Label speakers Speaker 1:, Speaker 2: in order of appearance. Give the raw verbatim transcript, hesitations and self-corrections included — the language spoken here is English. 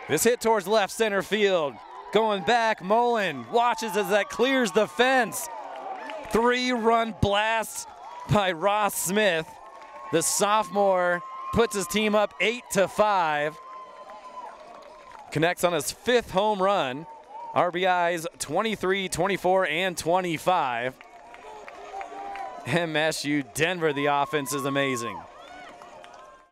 Speaker 1: This hit towards left center field. Going back, Mullen watches as that clears the fence. Three-run blast by Ross Smith. The sophomore puts his team up eight to five. Connects on his fifth home run. R B Is twenty-three, twenty-four, and twenty-five. M S U Denver, the offense is amazing.